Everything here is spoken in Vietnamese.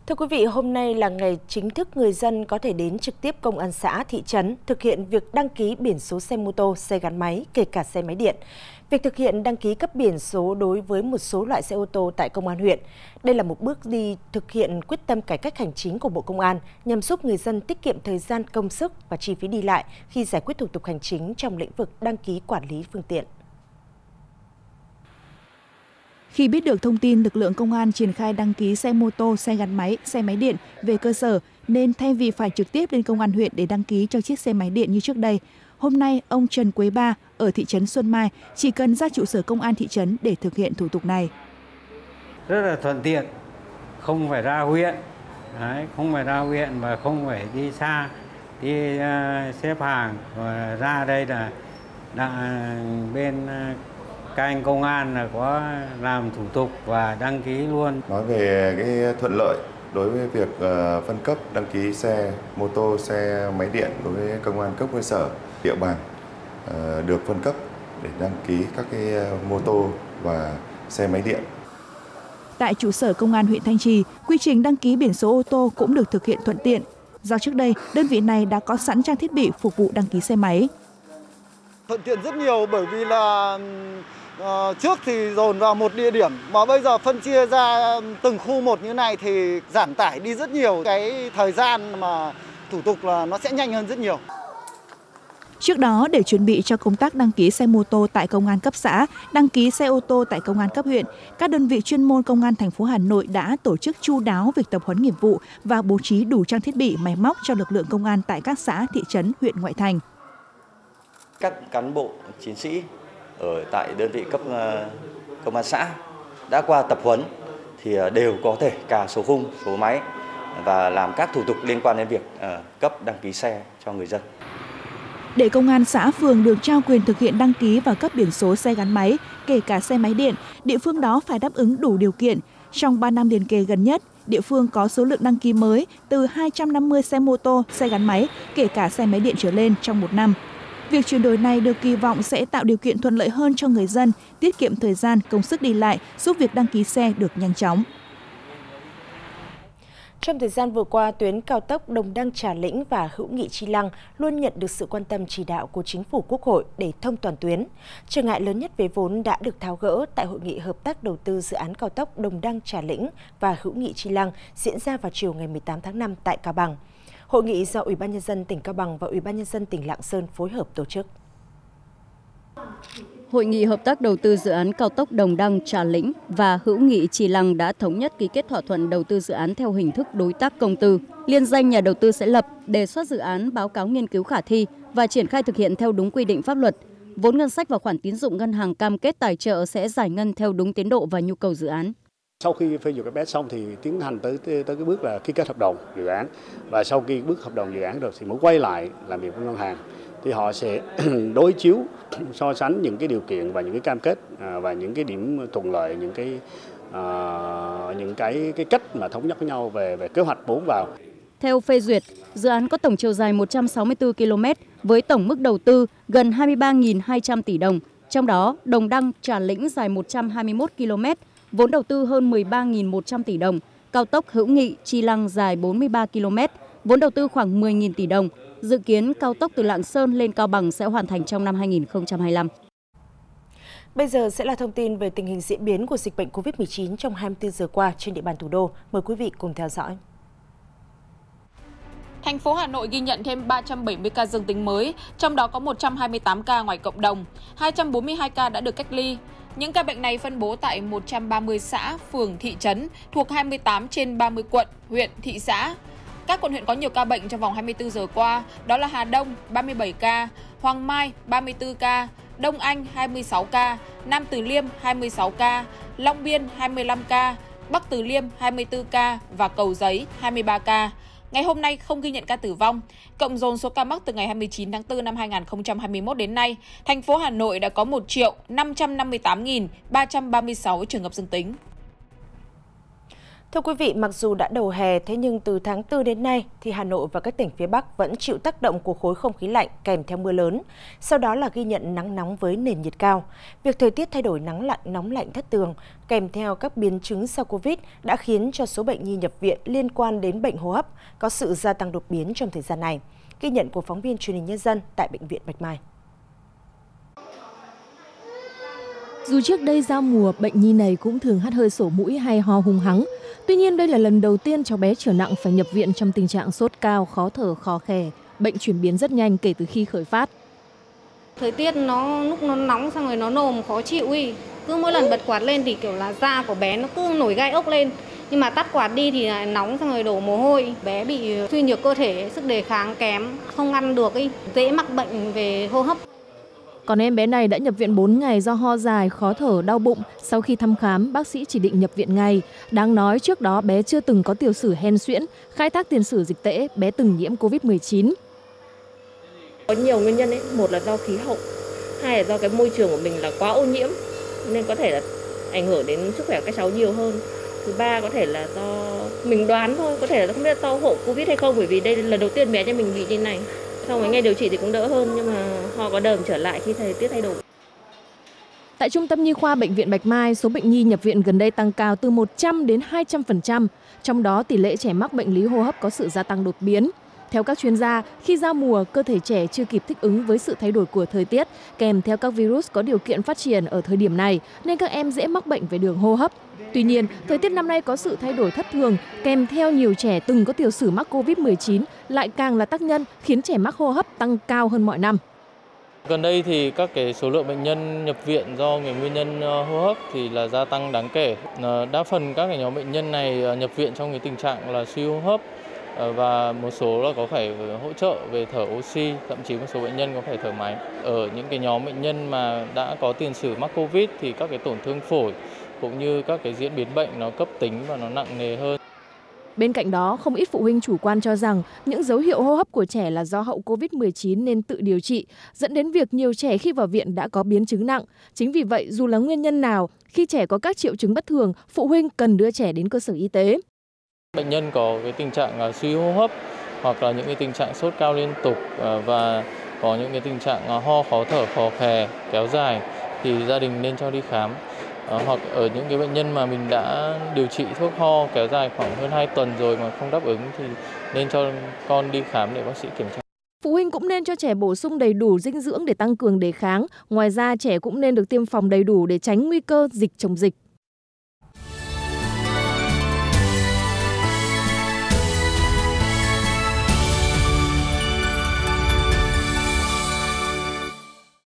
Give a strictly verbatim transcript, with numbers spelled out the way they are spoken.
Thưa quý vị, hôm nay là ngày chính thức người dân có thể đến trực tiếp công an xã, thị trấn thực hiện việc đăng ký biển số xe mô tô, xe gắn máy, kể cả xe máy điện. Việc thực hiện đăng ký cấp biển số đối với một số loại xe ô tô tại công an huyện. Đây là một bước đi thực hiện quyết tâm cải cách hành chính của Bộ Công an nhằm giúp người dân tiết kiệm thời gian, công sức và chi phí đi lại khi giải quyết thủ tục hành chính trong lĩnh vực đăng ký quản lý phương tiện. Khi biết được thông tin lực lượng công an triển khai đăng ký xe mô tô, xe gắn máy, xe máy điện về cơ sở, nên thay vì phải trực tiếp lên công an huyện để đăng ký cho chiếc xe máy điện như trước đây, hôm nay ông Trần Quế Ba ở thị trấn Xuân Mai chỉ cần ra trụ sở công an thị trấn để thực hiện thủ tục này. Rất là thuận tiện, không phải ra huyện, Đấy, không phải ra huyện và không phải đi xa, đi uh, xếp hàng, và ra đây là, là bên uh, các anh công an là có làm thủ tục và đăng ký luôn. Nói về cái thuận lợi đối với việc uh, phân cấp đăng ký xe mô tô, xe máy điện đối với công an cấp cơ sở, địa bàn uh, được phân cấp để đăng ký các cái mô tô và xe máy điện. Tại trụ sở công an huyện Thanh Trì, quy trình đăng ký biển số ô tô cũng được thực hiện thuận tiện. Do trước đây, đơn vị này đã có sẵn trang thiết bị phục vụ đăng ký xe máy. Thuận tiện rất nhiều bởi vì là uh, trước thì dồn vào một địa điểm mà bây giờ phân chia ra từng khu một như này thì giảm tải đi rất nhiều, cái thời gian mà thủ tục là nó sẽ nhanh hơn rất nhiều. Trước đó, để chuẩn bị cho công tác đăng ký xe mô tô tại công an cấp xã, đăng ký xe ô tô tại công an cấp huyện, các đơn vị chuyên môn công an thành phố Hà Nội đã tổ chức chu đáo việc tập huấn nghiệp vụ và bố trí đủ trang thiết bị máy móc cho lực lượng công an tại các xã, thị trấn, huyện ngoại thành. Các cán bộ chiến sĩ ở tại đơn vị cấp công an xã đã qua tập huấn thì đều có thể cà số khung, số máy và làm các thủ tục liên quan đến việc cấp đăng ký xe cho người dân. Để công an xã phường được trao quyền thực hiện đăng ký và cấp biển số xe gắn máy, kể cả xe máy điện, địa phương đó phải đáp ứng đủ điều kiện. Trong ba năm liền kề gần nhất, địa phương có số lượng đăng ký mới từ hai trăm năm mươi xe mô tô, xe gắn máy, kể cả xe máy điện trở lên trong một năm. Việc chuyển đổi này được kỳ vọng sẽ tạo điều kiện thuận lợi hơn cho người dân, tiết kiệm thời gian, công sức đi lại, giúp việc đăng ký xe được nhanh chóng. Trong thời gian vừa qua, tuyến cao tốc Đồng Đăng - Trà Lĩnh và Hữu Nghị - Chi Lăng luôn nhận được sự quan tâm chỉ đạo của Chính phủ, Quốc hội để thông toàn tuyến. Trở ngại lớn nhất về vốn đã được tháo gỡ tại Hội nghị hợp tác đầu tư dự án cao tốc Đồng Đăng - Trà Lĩnh và Hữu Nghị - Chi Lăng diễn ra vào chiều ngày mười tám tháng năm tại Cao Bằng. Hội nghị do Ủy ban nhân dân tỉnh Cao Bằng và Ủy ban nhân dân tỉnh Lạng Sơn phối hợp tổ chức. Hội nghị hợp tác đầu tư dự án cao tốc Đồng Đăng - Trà Lĩnh và Hữu Nghị - Chi Lăng đã thống nhất ký kết thỏa thuận đầu tư dự án theo hình thức đối tác công tư. Liên danh nhà đầu tư sẽ lập, đề xuất dự án, báo cáo nghiên cứu khả thi và triển khai thực hiện theo đúng quy định pháp luật. Vốn ngân sách và khoản tín dụng ngân hàng cam kết tài trợ sẽ giải ngân theo đúng tiến độ và nhu cầu dự án. Sau khi phê duyệt cái pê e xong thì tiến hành tới tới cái bước là ký kết hợp đồng dự án, và sau khi bước hợp đồng dự án rồi thì mới quay lại làm việc với ngân hàng, thì họ sẽ đối chiếu, so sánh những cái điều kiện và những cái cam kết và những cái điểm thuận lợi, những cái uh, những cái cái cách mà thống nhất với nhau về về kế hoạch vốn vào. Theo phê duyệt, dự án có tổng chiều dài một trăm sáu mươi tư ki lô mét với tổng mức đầu tư gần hai mươi ba nghìn hai trăm tỷ đồng, trong đó Đồng Đăng - Trà Lĩnh dài một trăm hai mươi mốt ki lô mét, vốn đầu tư hơn mười ba nghìn một trăm tỷ đồng, cao tốc Hữu Nghị - Chi Lăng dài bốn mươi ba ki lô mét, vốn đầu tư khoảng mười nghìn tỷ đồng. Dự kiến cao tốc từ Lạng Sơn lên Cao Bằng sẽ hoàn thành trong năm hai nghìn không trăm hai mươi lăm. Bây giờ sẽ là thông tin về tình hình diễn biến của dịch bệnh Covid mười chín trong hai mươi tư giờ qua trên địa bàn thủ đô. Mời quý vị cùng theo dõi. Thành phố Hà Nội ghi nhận thêm ba trăm bảy mươi ca dương tính mới, trong đó có một trăm hai mươi tám ca ngoài cộng đồng, hai trăm bốn mươi hai ca đã được cách ly. Những ca bệnh này phân bố tại một trăm ba mươi xã, phường, thị trấn thuộc hai mươi tám trên ba mươi quận, huyện, thị xã. Các quận huyện có nhiều ca bệnh trong vòng hai mươi tư giờ qua đó là Hà Đông ba mươi bảy ca, Hoàng Mai ba mươi tư ca, Đông Anh hai mươi sáu ca, Nam Từ Liêm hai mươi sáu ca, Long Biên hai mươi lăm ca, Bắc Từ Liêm hai mươi tư ca và Cầu Giấy hai mươi ba ca. Ngày hôm nay không ghi nhận ca tử vong. Cộng dồn số ca mắc từ ngày hai mươi chín tháng tư năm hai nghìn không trăm hai mươi mốt đến nay, thành phố Hà Nội đã có một triệu năm trăm năm mươi tám nghìn ba trăm ba mươi sáu trường hợp dương tính. Thưa quý vị, mặc dù đã đầu hè, thế nhưng từ tháng tư đến nay thì Hà Nội và các tỉnh phía Bắc vẫn chịu tác động của khối không khí lạnh kèm theo mưa lớn. Sau đó là ghi nhận nắng nóng với nền nhiệt cao. Việc thời tiết thay đổi nắng lạnh, nóng lạnh thất thường kèm theo các biến chứng sau Covid đã khiến cho số bệnh nhi nhập viện liên quan đến bệnh hô hấp có sự gia tăng đột biến trong thời gian này. Ghi nhận của phóng viên Truyền hình Nhân dân tại Bệnh viện Bạch Mai. Dù trước đây giao mùa, bệnh nhi này cũng thường hắt hơi sổ mũi hay ho hùng hắng. Tuy nhiên đây là lần đầu tiên cháu bé trở nặng phải nhập viện trong tình trạng sốt cao, khó thở, khò khè. Bệnh chuyển biến rất nhanh kể từ khi khởi phát. Thời tiết nó lúc nó nóng xong rồi nó nồm khó chịu ý. Cứ mỗi lần bật quạt lên thì kiểu là da của bé nó cứ nổi gai ốc lên. Nhưng mà tắt quạt đi thì lại nóng xong rồi đổ mồ hôi. Bé bị suy nhược cơ thể, sức đề kháng kém, không ăn được ý, dễ mắc bệnh về hô hấp. Còn em bé này đã nhập viện bốn ngày do ho dài, khó thở, đau bụng. Sau khi thăm khám, bác sĩ chỉ định nhập viện ngay. Đáng nói trước đó bé chưa từng có tiểu sử hen suyễn, khai thác tiền sử dịch tễ, bé từng nhiễm Covid mười chín. Có nhiều nguyên nhân ấy, một là do khí hậu, hai là do cái môi trường của mình là quá ô nhiễm nên có thể là ảnh hưởng đến sức khỏe của các cháu nhiều hơn. Thứ ba có thể là do mình đoán thôi, có thể là không biết là do hậu Covid hay không, bởi vì đây là lần đầu tiên bé cho mình bị như này. Sau mấy ngày điều trị thì cũng đỡ hơn, nhưng mà ho có đờm trở lại khi thời tiết thay đổi. Tại Trung tâm Nhi khoa Bệnh viện Bạch Mai, số bệnh nhi nhập viện gần đây tăng cao từ một trăm đến hai trăm phần trăm. Trong đó tỷ lệ trẻ mắc bệnh lý hô hấp có sự gia tăng đột biến. Theo các chuyên gia, khi giao mùa, cơ thể trẻ chưa kịp thích ứng với sự thay đổi của thời tiết, kèm theo các virus có điều kiện phát triển ở thời điểm này, nên các em dễ mắc bệnh về đường hô hấp. Tuy nhiên, thời tiết năm nay có sự thay đổi thất thường, kèm theo nhiều trẻ từng có tiểu sử mắc Covid mười chín, lại càng là tác nhân khiến trẻ mắc hô hấp tăng cao hơn mọi năm. Gần đây thì các cái số lượng bệnh nhân nhập viện do người nguyên nhân hô hấp thì là gia tăng đáng kể. Đa phần các cái nhóm bệnh nhân này nhập viện trong cái tình trạng là suy hô hấp và một số là có phải hỗ trợ về thở oxy, thậm chí một số bệnh nhân có phải thở máy. Ở những cái nhóm bệnh nhân mà đã có tiền sử mắc Covid thì các cái tổn thương phổi cũng như các cái diễn biến bệnh nó cấp tính và nó nặng nề hơn. Bên cạnh đó, không ít phụ huynh chủ quan cho rằng những dấu hiệu hô hấp của trẻ là do hậu Covid mười chín nên tự điều trị, dẫn đến việc nhiều trẻ khi vào viện đã có biến chứng nặng. Chính vì vậy, dù là nguyên nhân nào, khi trẻ có các triệu chứng bất thường, phụ huynh cần đưa trẻ đến cơ sở y tế. Bệnh nhân có cái tình trạng suy hô hấp hoặc là những cái tình trạng sốt cao liên tục và có những cái tình trạng ho, khó thở, khò khè kéo dài thì gia đình nên cho đi khám. Hoặc ở những cái bệnh nhân mà mình đã điều trị thuốc ho kéo dài khoảng hơn hai tuần rồi mà không đáp ứng thì nên cho con đi khám để bác sĩ kiểm tra. Phụ huynh cũng nên cho trẻ bổ sung đầy đủ dinh dưỡng để tăng cường đề kháng. Ngoài ra, trẻ cũng nên được tiêm phòng đầy đủ để tránh nguy cơ dịch chồng dịch.